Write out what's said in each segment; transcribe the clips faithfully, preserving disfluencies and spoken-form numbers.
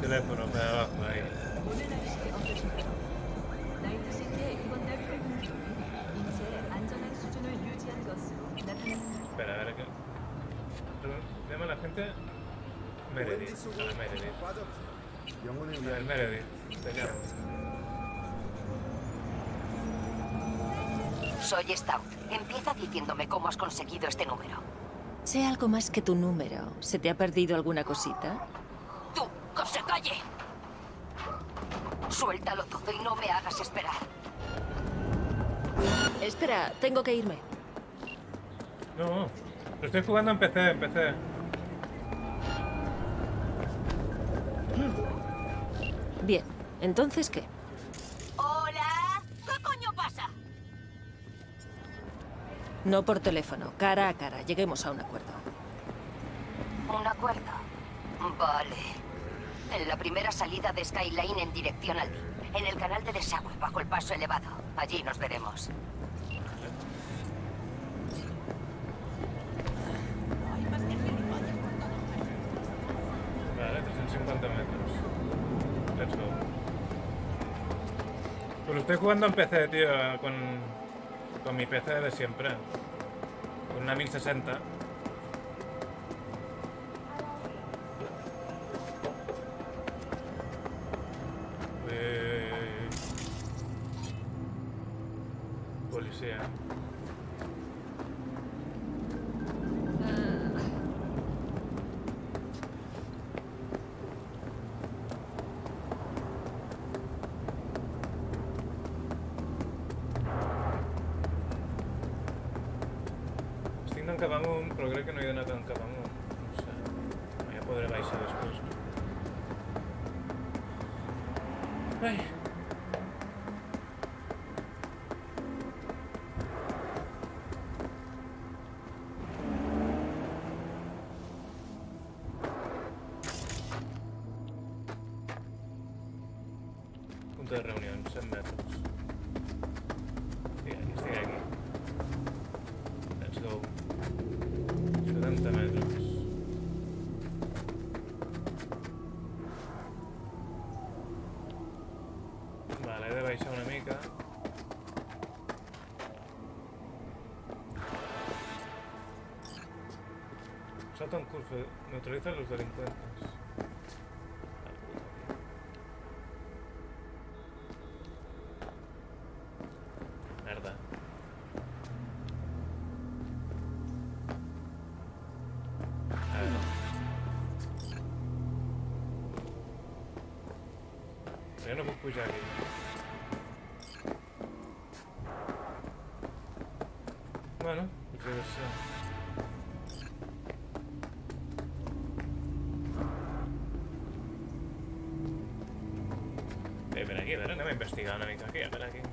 teléfono para abajo ahí. Espera, a ver qué. Llama a la gente. Meredith. A la Meredith. A el Meredith. Teníamos. Soy Stout. Empieza diciéndome cómo has conseguido este número. Sé algo más que tu número. ¿Se te ha perdido alguna cosita? ¡Tú, que se calle! Suéltalo todo y no me hagas esperar. Espera, tengo que irme. No, lo estoy jugando en P C, en P C. Bien, ¿entonces qué? ¡Hola! ¿Qué coño pasa? No por teléfono, cara a cara. Lleguemos a un acuerdo. ¿Un acuerdo? Vale. En la primera salida de Skyline en dirección al D I. En el canal de desagüe, bajo el paso elevado. Allí nos veremos. Vale, trescientos cincuenta metros. Let's go. Pues lo estoy jugando en P C, tío, con, con mi P C de siempre. Con una mil sesenta. Policía. Estic anant cap amunt, però crec que no he d'anar tant cap amunt. No sé. Ja podré baixar després. Ai. Punto de reunión, cent metros. Estic aquí, estic aquí. Let's go. setanta metros. Vale, he de baixar una mica. Salta un curso, neutraliza a los delincuentes. Merda. A ver. Jo no puc pujar aquí. Bueno, potser deu ser. Eh, ven aquí, a veure, anem a investigar una mica aquí, a veure aquí.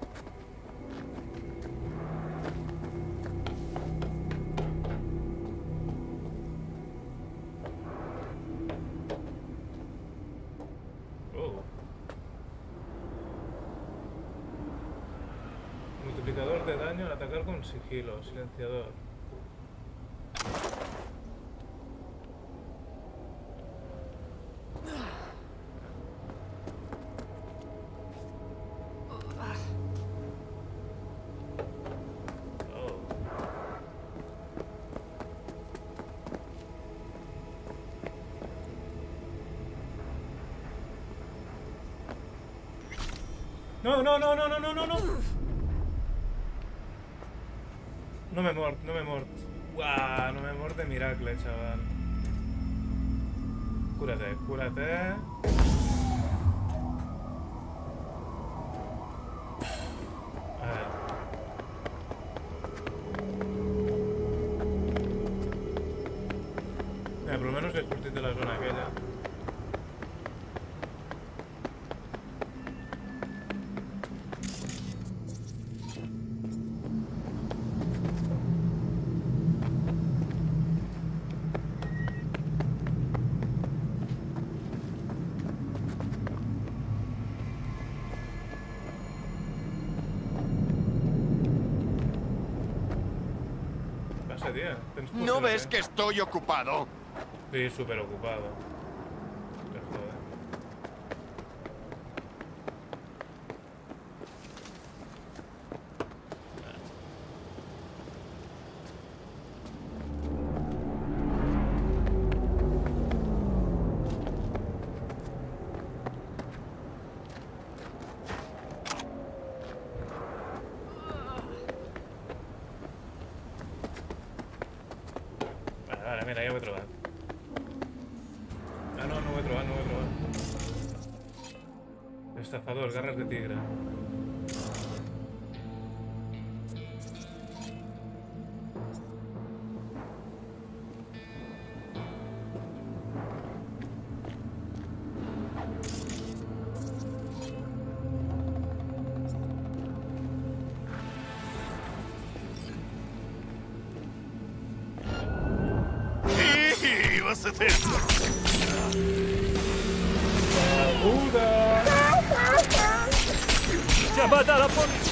Oh. Multiplicador de daño al atacar con sigilo, silenciador. No, no, no, no, no, no, no, no. No m'he mort, no m'he mort. Uah, no m'he mort de miracle, chaval. Cúrate, cúrate. A ver. Mira, por lo menos he sortit de la zona aquella. ¿No ves que estoy ocupado? Sí, súper ocupado. Te jode. he probado, no he probado. Estafador, garras de tigre. ¡Llamada a la policía!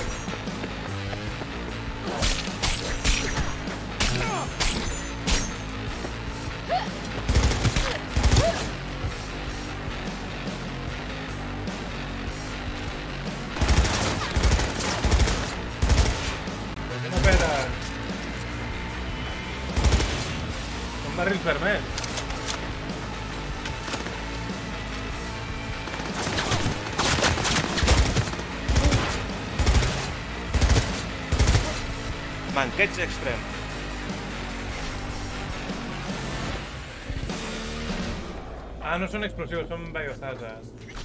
¿Por qué no pegas? Un barril ferment. Manqueig extrem. Ah, no son explosivos, son biohazard.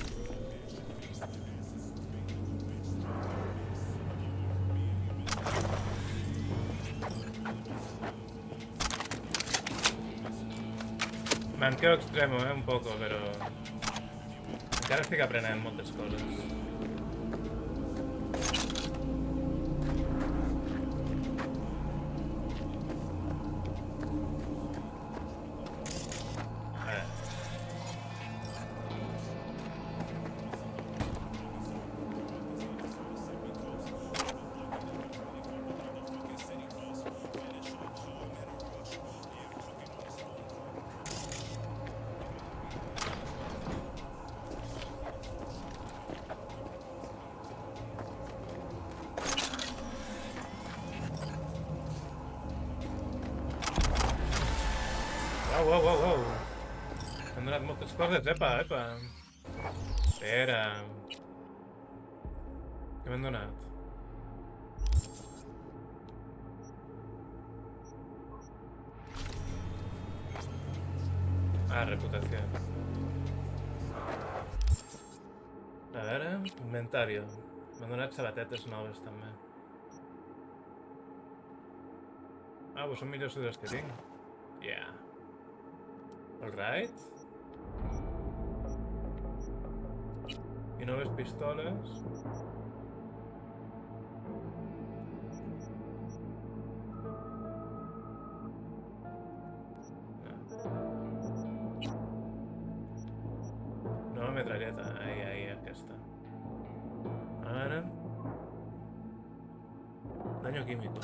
Manqueo extremo, eh, un poco, però... encara estic aprenent moltes coses. Uau, uau, uau, uau. M'han donat moltes coses, epa, epa. Espera. Què m'han donat? Ah, reputació. A veure, inventario. M'han donat sabatetes noves, també. Ah, pues són millors que les que tinc. Yeah. Alright. I noves pistoles. Nova metralleta. Ai, ai, aquesta. Ara. Daño químico.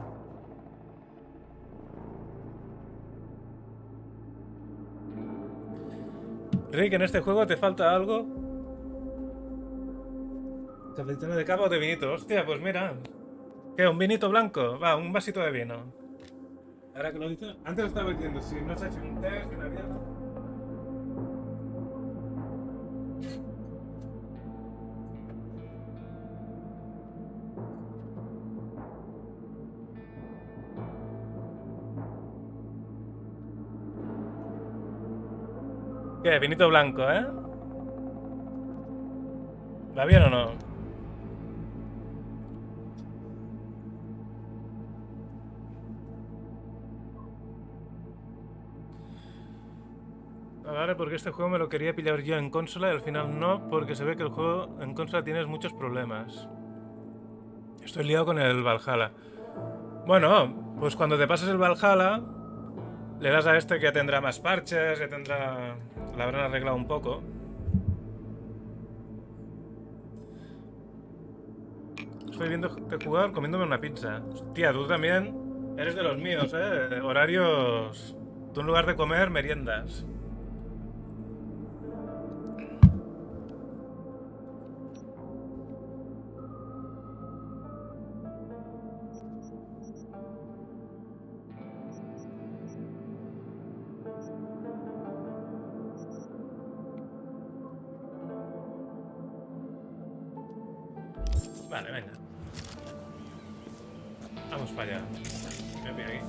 Rick, ¿en este juego te falta algo? ¿Capitano de cava o de vinito? Hostia, pues mira. ¿Qué? ¿Un vinito blanco? Va, un vasito de vino. Ahora que lo dices... Antes lo estaba diciendo, si no se ha hecho un té, si una mierda... ¿Qué? Vinito blanco, ¿eh? ¿Va bien o no? Vale, porque este juego me lo quería pillar yo en consola y al final no, porque se ve que el juego en consola tienes muchos problemas. Estoy liado con el Valhalla. Bueno, pues cuando te pases el Valhalla, le das a este que tendrá más parches, que tendrá... la habrán arreglado un poco. Estoy viendo de jugar comiéndome una pizza. Hostia, tú también eres de los míos, ¿eh? Horarios... Tú en lugar de comer, meriendas. Vale, venga. Vamos para allá. Me voy aquí.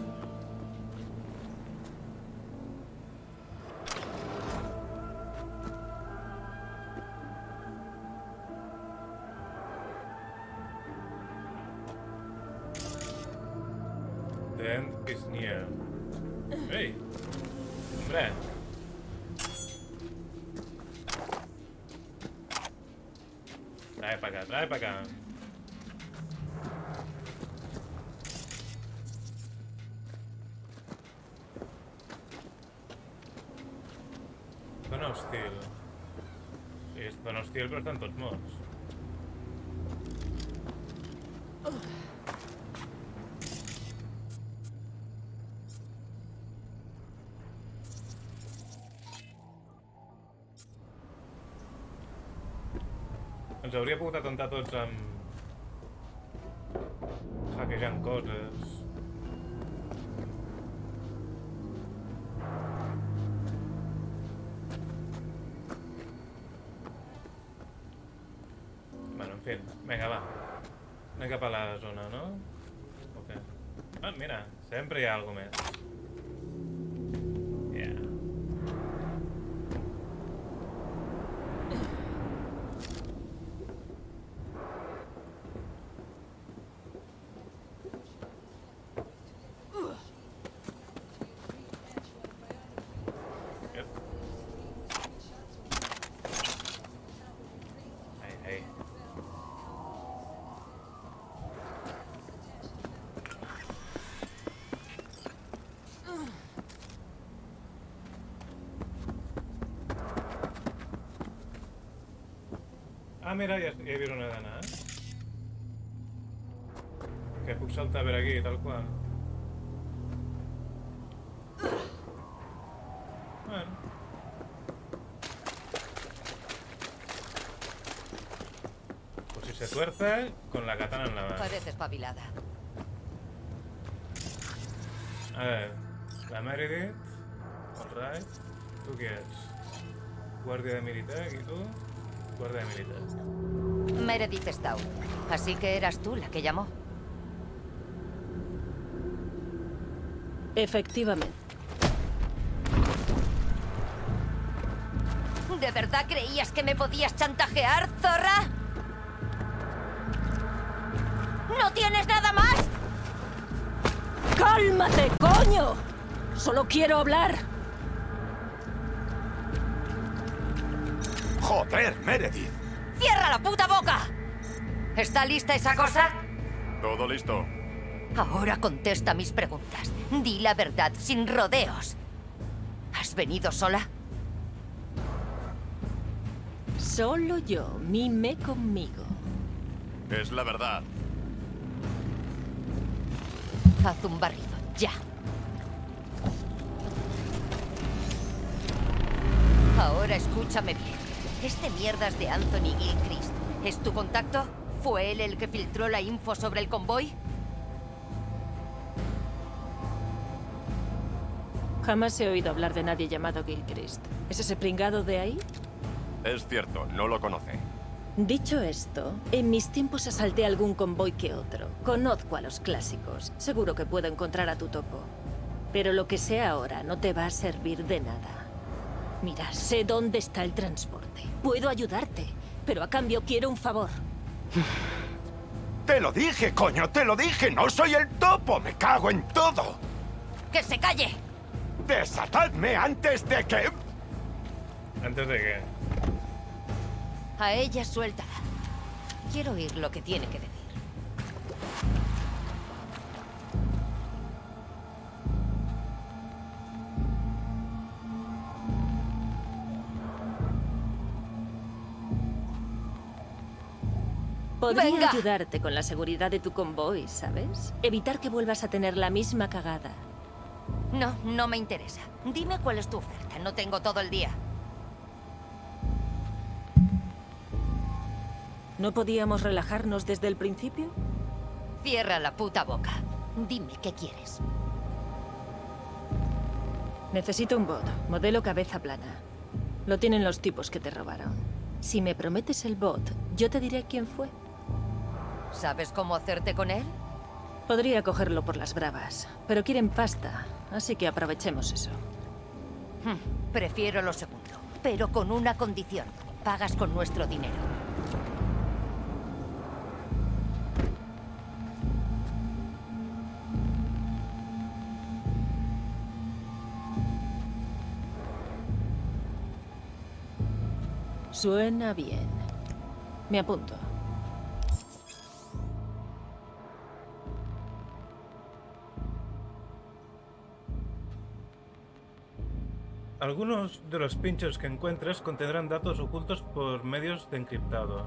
is near. ¡Ey! ¡Hombre! Trae para acá, trae para acá. Zona hostil. Sí, és zona hostil, però estan tots morts. Ens hauria pogut atentar tots amb... hackejant coses. Bueno, en fi, vinga, va. Anem cap a la zona, no? Ok. Ah, mira, sempre hi ha alguna més. Yeah. Ah, mira, ja, ja he vist on he d'anar, eh? Que puc saltar per aquí, tal qual. Bueno. Pues si se tuerce, con la katana en la mano. Parece espabilada. A ver, la Meredith. Alright. ¿Tú qué eres? Guardia de militar, ¿y tú? Guardia militar. Meredith Stout. Así que eras tú la que llamó. Efectivamente. ¿De verdad creías que me podías chantajear, zorra? ¿No tienes nada más? ¡Cálmate, coño! Solo quiero hablar. ¡Joder, Meredith! ¡Cierra la puta boca! ¿Está lista esa cosa? Todo listo. Ahora contesta mis preguntas. Di la verdad, sin rodeos. ¿Has venido sola? Solo yo, mime conmigo. Es la verdad. Haz un barrido, ya. Ahora escúchame bien. Este mierdas de Anthony Gilchrist, ¿es tu contacto? ¿Fue él el que filtró la info sobre el convoy? Jamás he oído hablar de nadie llamado Gilchrist. ¿Es ese pringado de ahí? Es cierto, no lo conoce. Dicho esto, en mis tiempos asalté algún convoy que otro. Conozco a los clásicos. Seguro que puedo encontrar a tu topo. Pero lo que sé ahora no te va a servir de nada. Mira, sé dónde está el transporte. Puedo ayudarte, pero a cambio quiero un favor. ¡Te lo dije, coño! ¡Te lo dije! ¡No soy el topo! ¡Me cago en todo! ¡Que se calle! ¡Desatadme antes de que... ¿Antes de qué? A ella suéltala. Quiero oír lo que tiene que decir. Podría ¡Venga! ayudarte con la seguridad de tu convoy, ¿sabes? Evitar que vuelvas a tener la misma cagada. No, no me interesa. Dime cuál es tu oferta. No tengo todo el día. ¿No podíamos relajarnos desde el principio? Cierra la puta boca. Dime qué quieres. Necesito un bot, modelo cabeza plana. Lo tienen los tipos que te robaron. Si me prometes el bot, yo te diré quién fue. ¿Sabes cómo hacerte con él? Podría cogerlo por las bravas, pero quieren pasta, así que aprovechemos eso. Hm, prefiero lo segundo, pero con una condición. Pagas con nuestro dinero. Suena bien. Me apunto. Algunos de los pinchos que encuentres contendrán datos ocultos por medios de encriptado.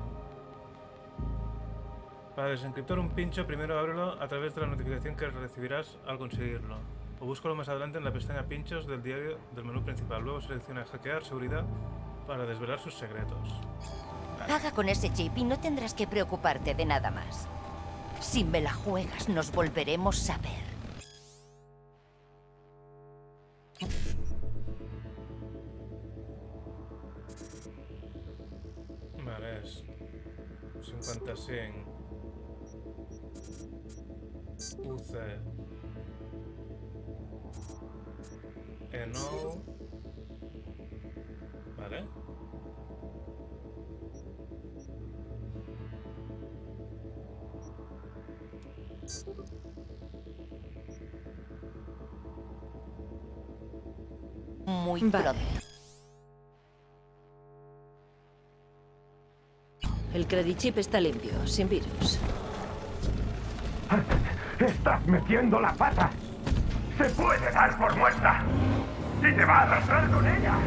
Para desencriptar un pincho, primero ábrelo a través de la notificación que recibirás al conseguirlo. O búscalo más adelante en la pestaña Pinchos del diario del menú principal. Luego selecciona Hackear Seguridad para desvelar sus secretos. Paga con ese chip y no tendrás que preocuparte de nada más. Si me la juegas, nos volveremos a ver. Vale, es cincuentacinco. U C. Eno. Vale. Muy Vale. pronto. El credichip está limpio, sin virus. ¡Estás metiendo la pata! ¡Se puede dar por muerta! ¡Y te va a arrastrar con ella!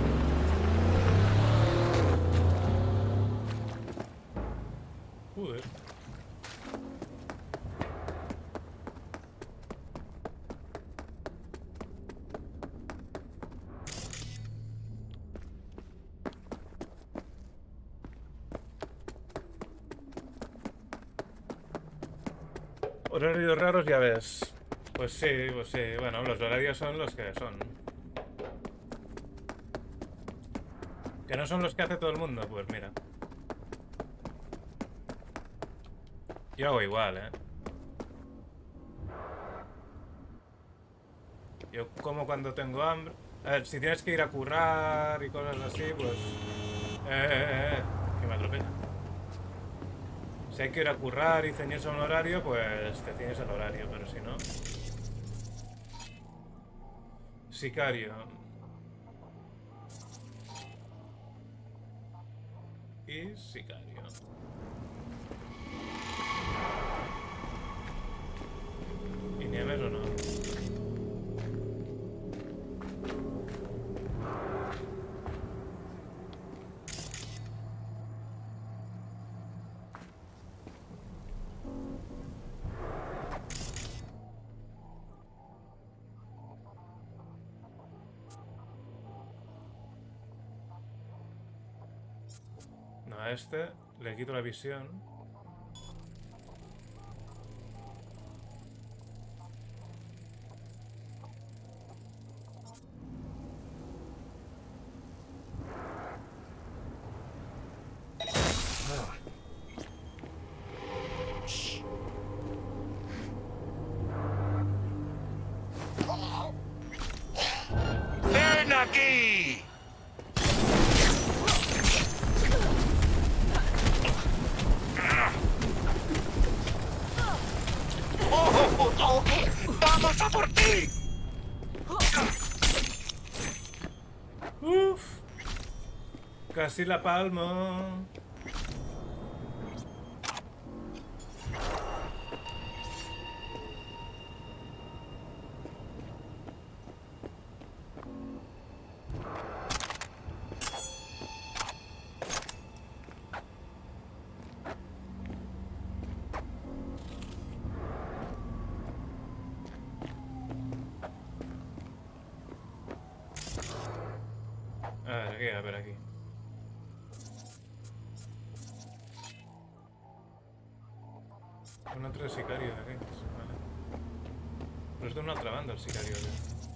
Joder. Horarios raros, ya ves. Pues sí, pues sí. Bueno, los horarios son los que son. ¿Que no son los que hace todo el mundo? Pues mira. Yo hago igual, ¿eh? Yo como cuando tengo hambre. A ver, si tienes que ir a currar y cosas así, pues... Eh, eh, eh, eh. Que me atropella. Si hay que ir a currar y ceñirse a un horario, pues te ciñes al horario, pero si no... Sicario. Y sicario. ¿Y Nieves o no? No, a este le quito la visión. ¡Ven aquí! ¡Vamos a por ti! Uf. Casi la palmo. A ver, aquí, a ver, aquí. Un otro sicario de aquí. Vale. Pero es de una otra banda el sicario de...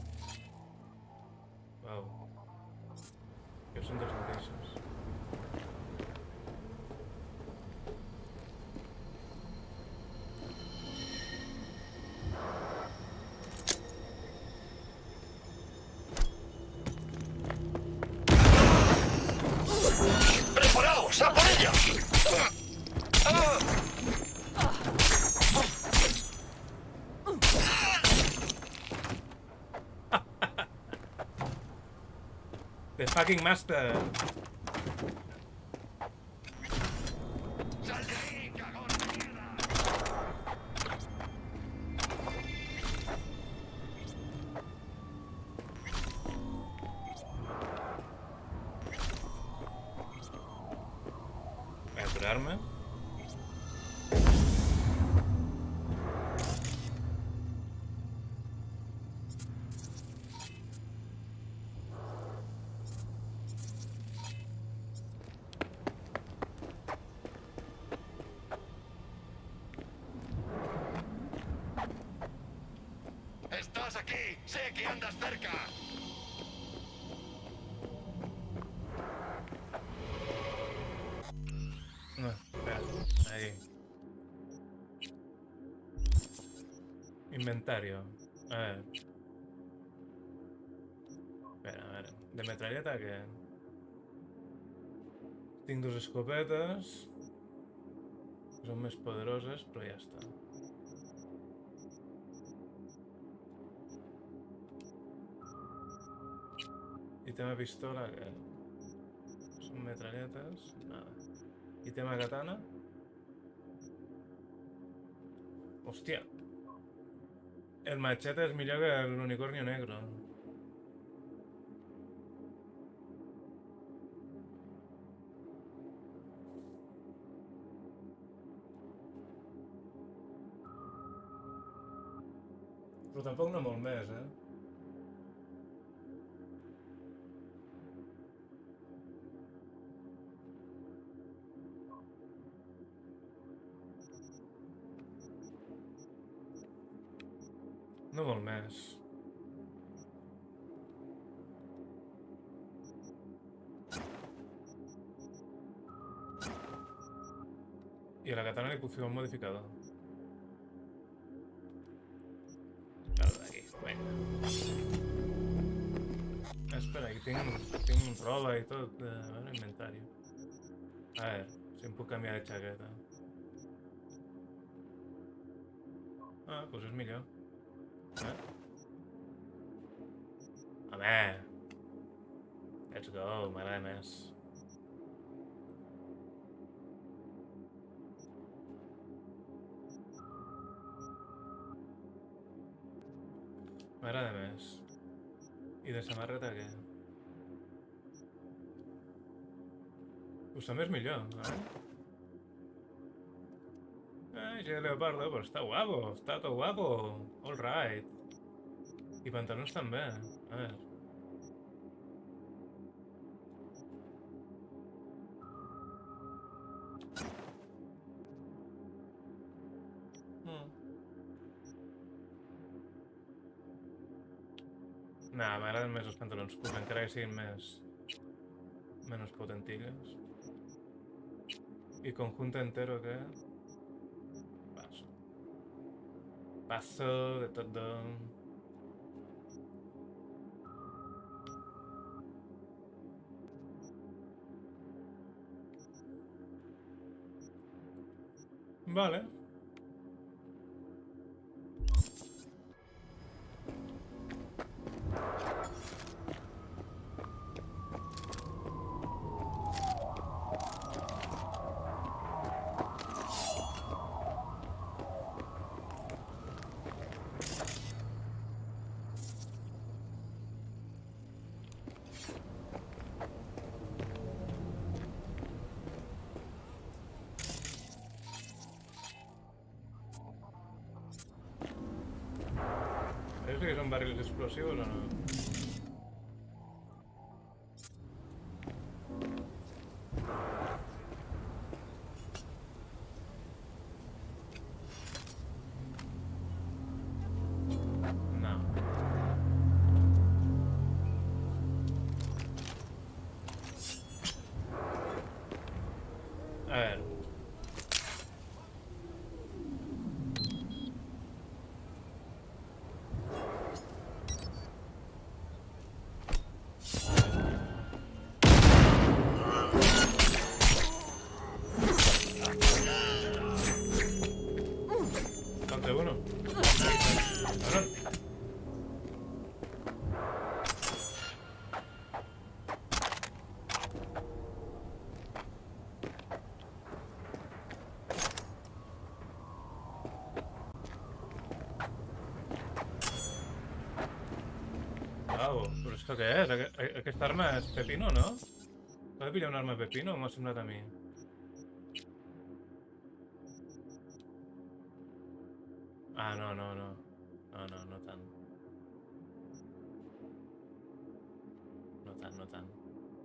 Wow. Que son dos noticias. ¡Preparaos! ¡A por ella! The fucking master. cargarme. ¡Estás aquí! ¡Sé que andas cerca! No, espera, ahí. Inventario. A ver. Espera, a ver. De metralleta, ¿qué? Tinc dos escopetes. Que són més poderoses, però ja està. I tema pistola, que són metralletes, nada. I tema katana. Hòstia. El machete és millor que l'unicornio negro. Però tampoc no molt més, eh? No molt més. I a la katana li puc fer un modificador. Cal d'aquí, vinga. Espera, aquí tinc, tinc roba i tot. A veure, inventari. A veure, si em puc canviar de xaqueta. Ah, doncs és millor. Eh? Home! Let's go, m'agrada més. M'agrada més. I de samarreta què? Pues també és millor, eh? Ay, de leopardo, pero está guapo, está todo guapo. All right. Y pantalones también. A ver. Hmm. Nah, m'agraden més els pantalons curts, encara que siguin més... menos potentillos. Y conjunto entero que... Paso. Paso de todo. Vale. ¿Parece que son barriles explosivos o no? No. A ver. Uno. Cabrón. Wow, però esto què és? Aquesta arma és pepino, no? S'ha de pillar una arma pepino o m'ha semblat a mi? Ah, no, no, no. No, no, no tan. No tan, no tan.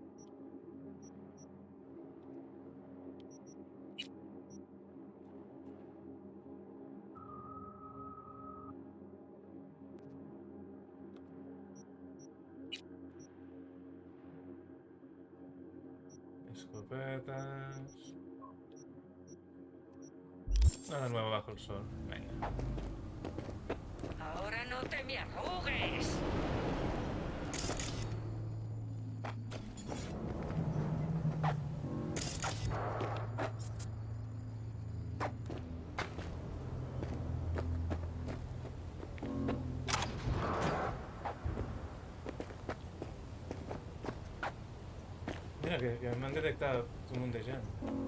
Escopetas. Nada nuevo bajo el sol. Venga. Ahora no te me arrugues. Mira, que, que me han detectado un munt de gent.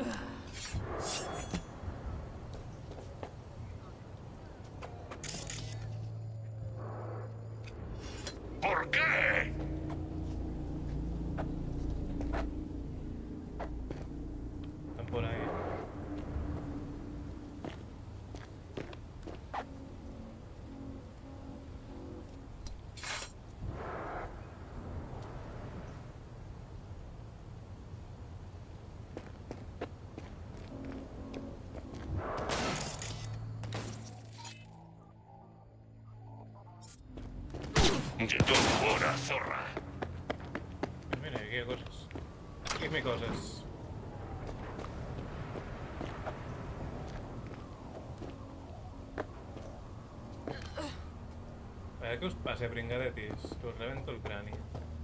¿Por qué? Están por ahí. Llegó tu hora, zorra. Mira, aquí hay cosas. Aquí hay cosas. A ver, ¿qué os pasa, pringadetis? Que os revento el cráneo.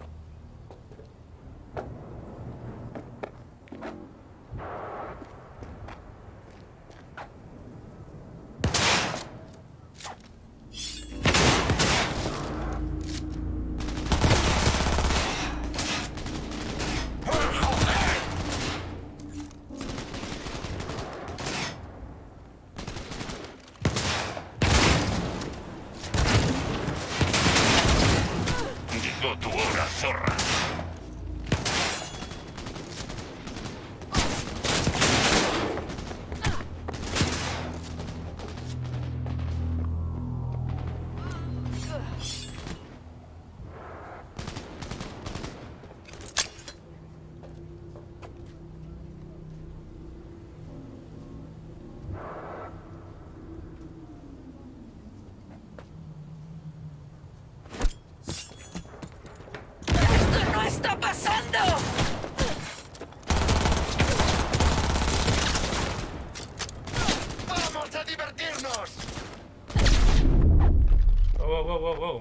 Llegó tu hora, zorra. ¡Esto no está pasando! ¡Vamos a divertirnos! Wow, wow, wow, wow.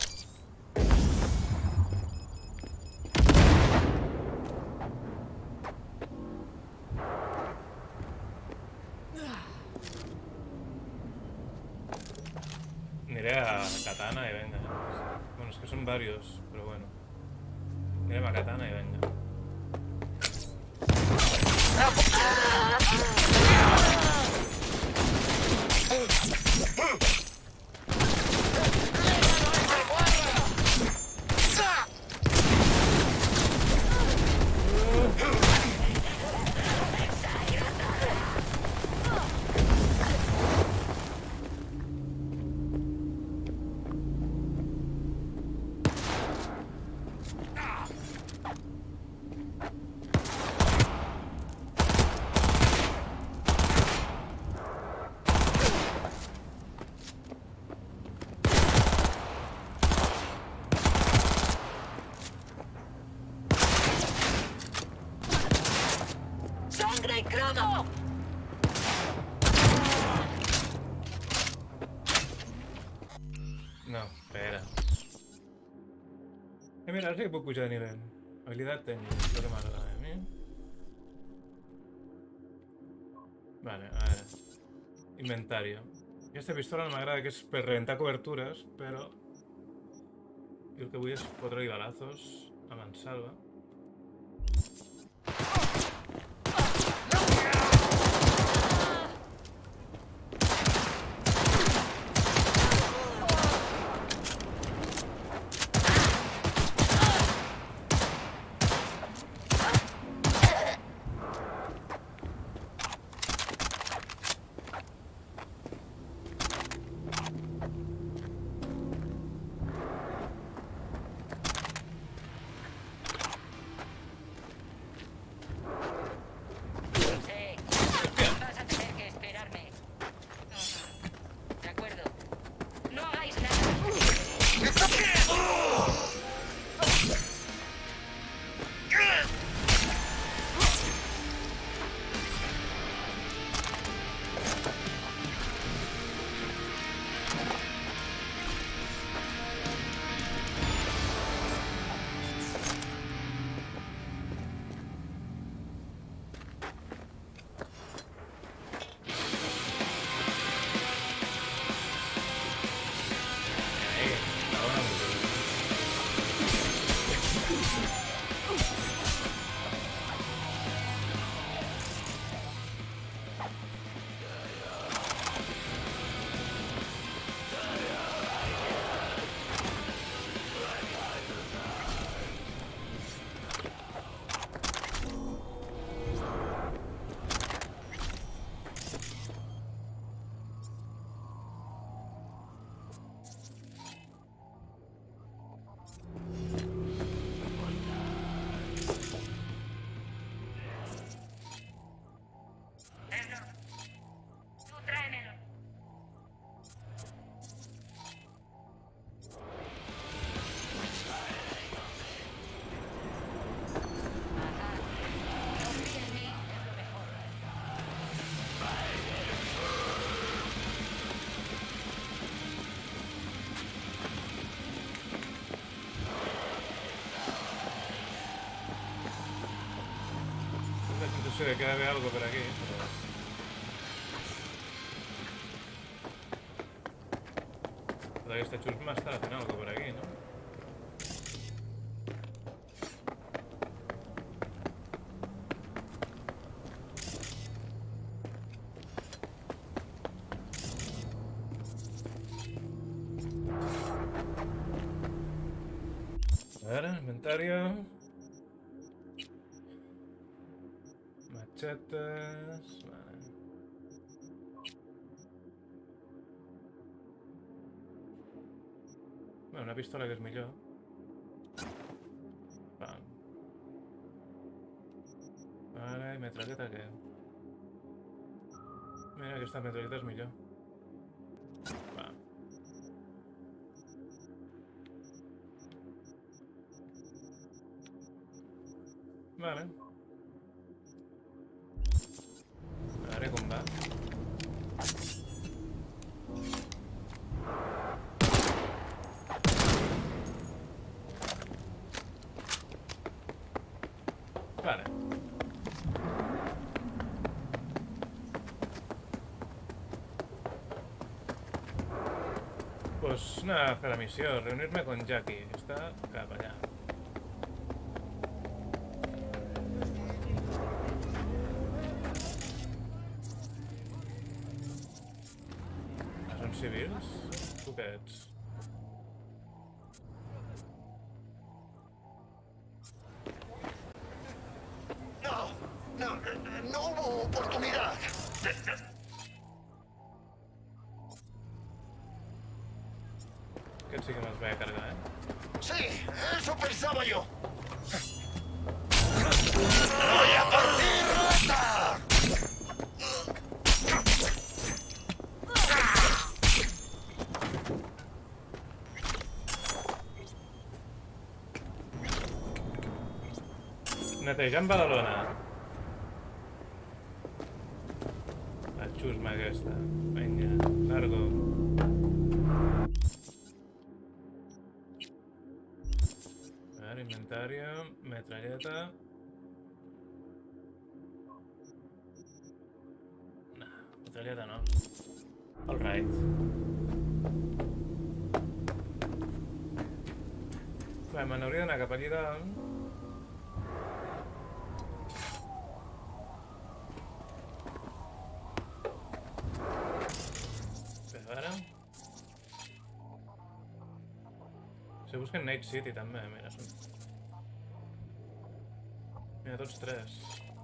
Miré a Katana y venga. Bueno, es que son varios, pero bueno. Miré a Katana y venga. ¡Sangre y cromo! No, espera. Eh, mira, sí que puc pujar de nivell. Habilitat tècnica, és el que m'agrada a mi. Vale, a veure. Inventario. Aquesta pistola no m'agrada, que és per reventar cobertures, però... Jo el que vull és fotre-li balazos a mansalva. la sensació de que hi ha d'haver algo per aquí, però... Però aquesta xusma està fent algo per aquí, no? A ver, inventario. Machetes. Vale. Bueno, una pistola que és millor. Pam. Vale, i metralleta què? Mira, aquesta metralleta és millor. Pam. Vale. A veure com va. Vale. Pues anar a fer la missió, reunir-me con Jackie. Està cap allà. Civils? Tu què ets? No, no, no hubo oportunidad. Aquest sí que me'ls vaig a cargar, eh? Sí, eso pensaba yo. ¡Voy a partir rata! Netejant Badalona. La xusma aquesta. Vinga, largo. A veure, inventario, metralleta. No, metralleta no. All right. Bé, me n'hauria d'anar cap allí dalt. Se busquen Night City també, mira. Són... Mira, tots tres.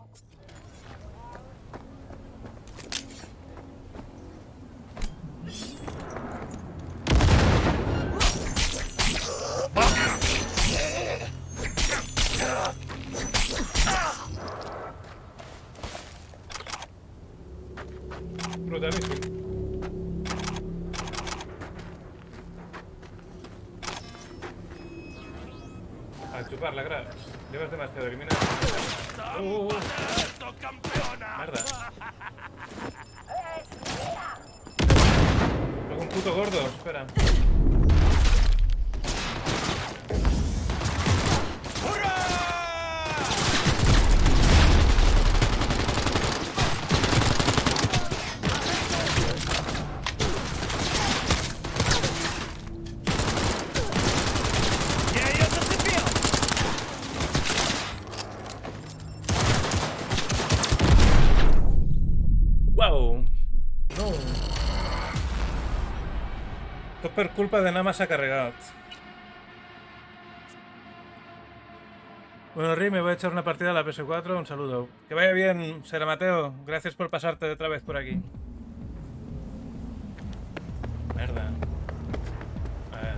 Brutalíssim. A chuparla, cracks. Llevas demasiado, elimina. Uh, uh, uh. Merda. Luego un puto gordo, espera. Wow. No. Tot per culpa de anar massa carregat. Bueno, Ri, me voy a echar una partida a la P S cuatro. Un saludo. Que vaya bien, Sera Mateo. Gracias por pasarte otra vez por aquí. Merda. A ver.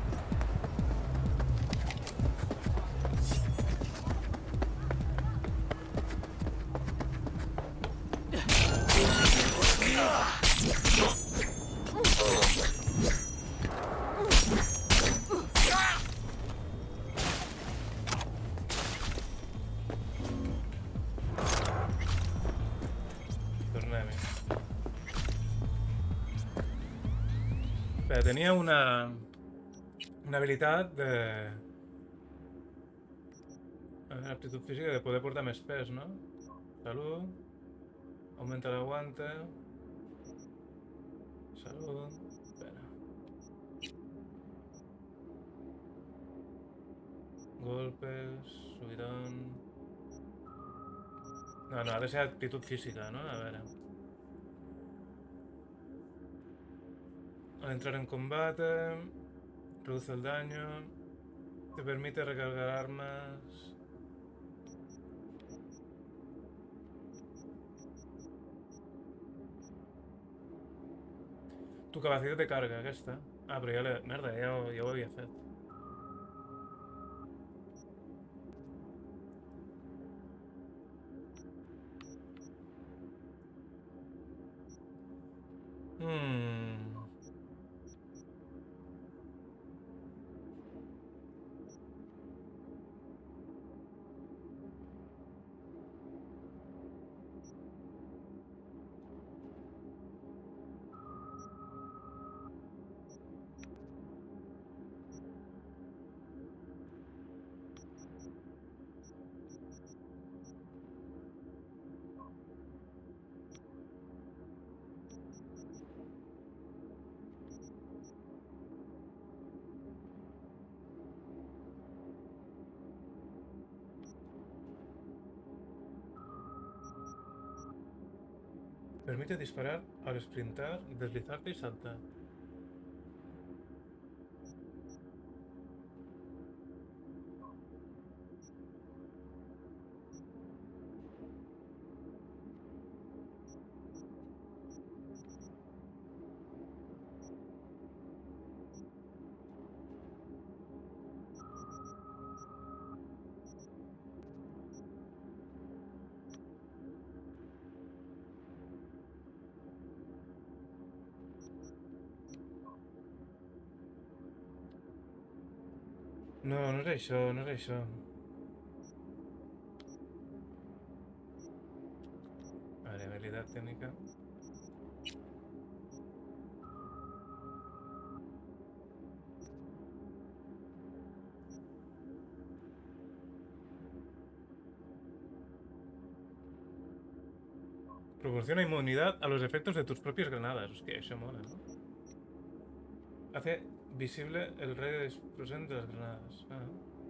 Tornem-hi. Espera, tenia una... una habilitat de... Aptitud física de poder portar més pes, no? Salud. Aumenta el aguante. Salud. Espera. Golpes. Subidón. No, no, ha de ser actitud física, ¿no? A ver. Al entrar en combate, reduce el daño, te permite recargar armas. Tu capacidad de carga, ¿qué está? Ah, pero ya le... Merda, ya, ya ho havia fet. Hmm... Permite disparar al sprintar, deslizarte y saltar. No, no és això, no és això. Vale, habilidad técnica. Proporciona inmunidad a los efectos de tus propias granadas. Hostia, eso mola, ¿no? Hace visible el radio de explosión de las granadas. Ah.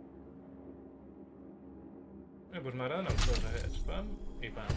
Eh, pues m'agraden els dos, eh? Spam i pam.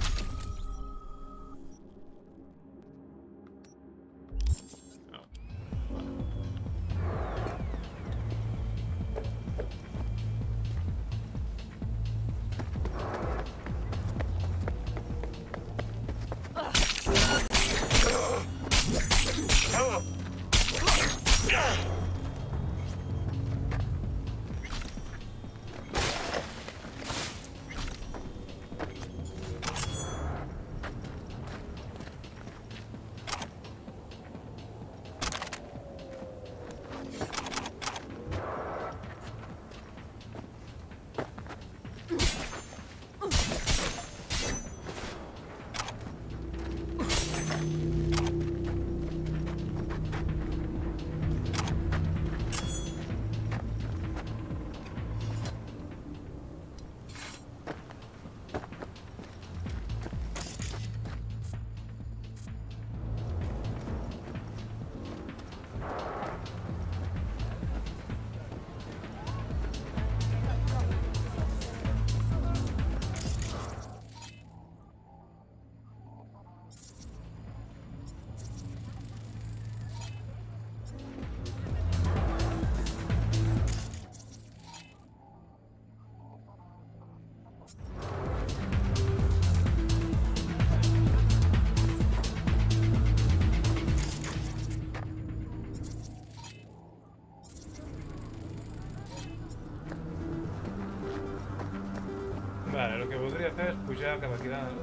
Vale, lo que podría hacer es pujar cap aquí dalt.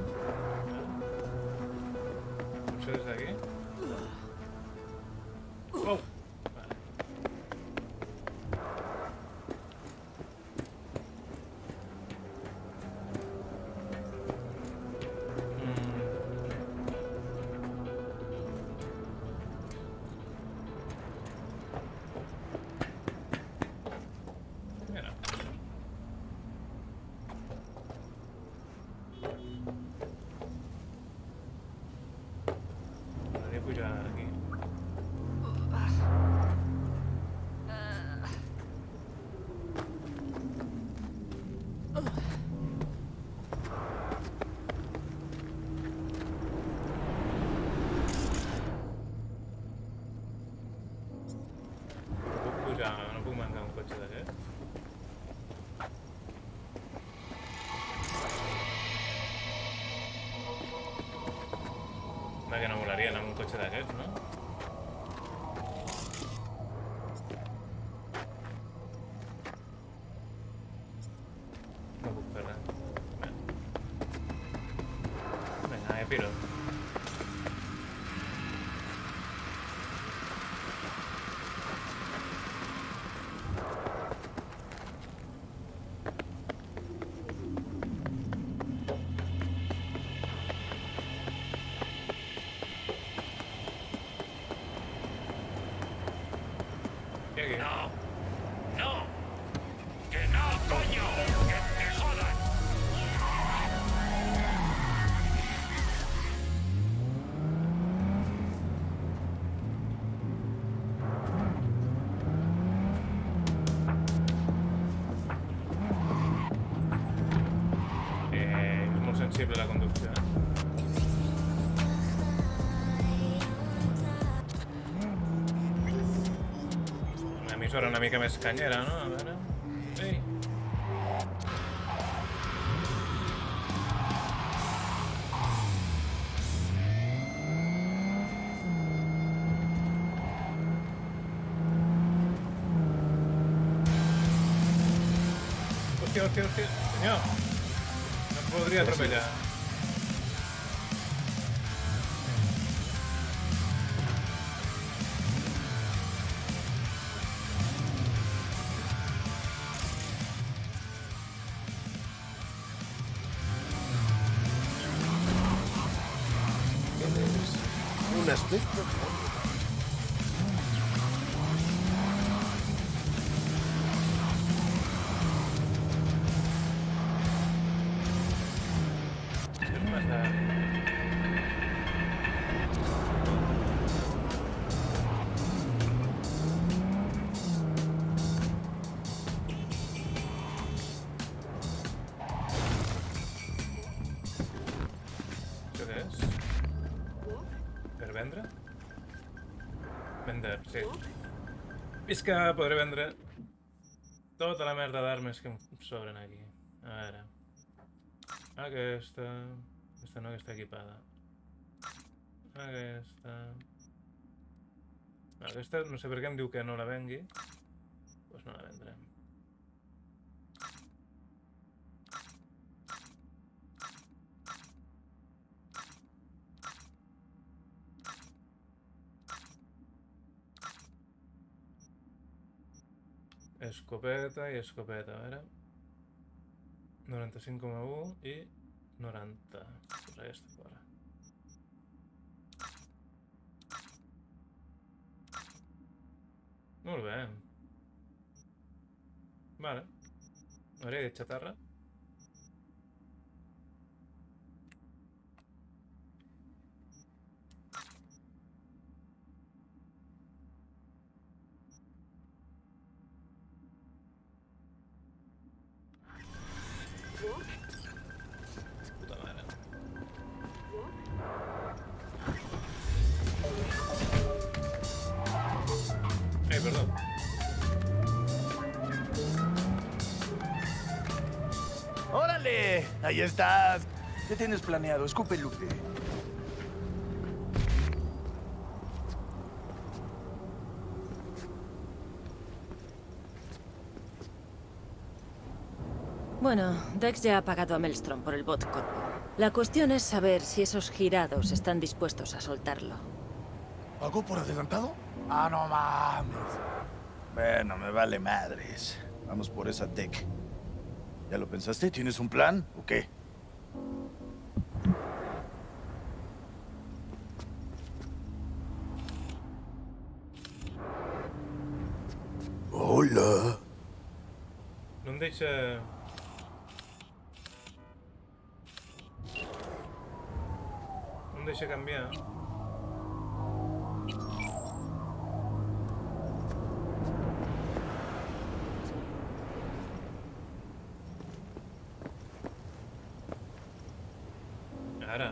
Potser des d'aquí. Oh! Vale. Mm. Mira. pujar aquí. No puc pujar, no puc mancar un cotxe d'aquest. Va, que no volaria anar amb un cotxe d'aquests, no? No puc fer res. Bé. Vinga, ja piro. I aquí? No. No. Que no, coño. Que te jodan. Eh, és molt sensible la conducció, eh? Una emissora una mica més canyera, no? A veure... Sí. Hòstia, hòstia, hòstia. Senyor! No em podria atropellar. Tienes un aspecto... Què passa? Això què és? Per vendre? Vender, sí. Visca, podré vendre tota la merda d'armes que em sobren aquí. A veure. Aquesta... Aquesta no, que està equipada. Aquesta... No, aquesta no sé per què em diu que no la vengui. Doncs no la vendrem. Escopeta i escopeta, a veure. noranta-cinc coma u i noranta. Pues aquesta fora. Molt bé. Vale. Hauria dit xatarra. Puta mare. Eh, perdón. ¡Órale! Ahí estás. ¿Qué tienes planeado? Escupe Lupe. Bueno, Dex ya ha pagado a Maelstrom por el bot corpo. La cuestión es saber si esos girados están dispuestos a soltarlo. ¿Algo por adelantado? Ah, no mames. Bueno, me vale madres. Vamos por esa tech. ¿Ya lo pensaste? ¿Tienes un plan o qué? Hola. No em deixa... No em deixa canviar. Ahora.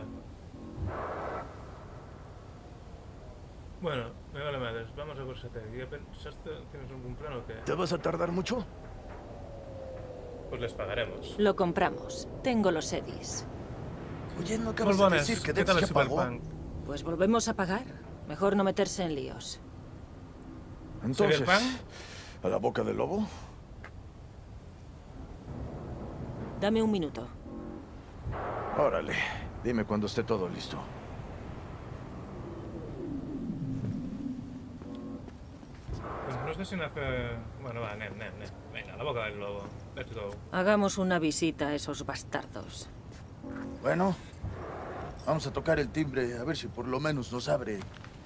Bueno, me vale madres. Vamos a por satélite. ¿Pensaste, tienes algún plan o qué? ¿Te vas a tardar mucho? Pues les pagaremos. Lo compramos. Tengo los sedis. Oye, no acabas Bolbones, de decir que ¿qué tal Dex el ya pagó. Cyberpunk? Pues volvemos a pagar. Mejor no meterse en líos. Entonces, ¿Cyberpunk? ¿a la boca del lobo? Dame un minuto. Órale, dime cuando esté todo listo. Pues no sé si nace... Bueno, va, nem, nem, nem. Venga, a la boca del lobo. Let's go. Hagamos una visita a esos bastardos. Bueno, vamos a tocar el timbre a ver si por lo menos nos abre.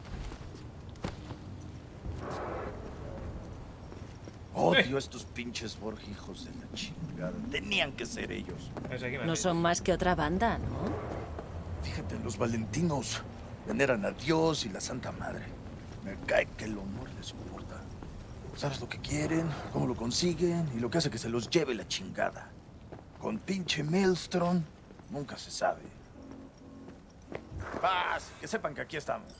Odio a estos pinches Borg, hijos de la chingada. Tenían que ser ellos. Es aquí, No Matías. son más que otra banda, ¿no? Fíjate, los valentinos veneran a Dios y la Santa Madre. Me cae que el honor les importa. Sabes lo que quieren, cómo lo consiguen y lo que hace que se los lleve la chingada. Con pinche Maelstrom nunca se sabe. Paz, que sepan que aquí estamos.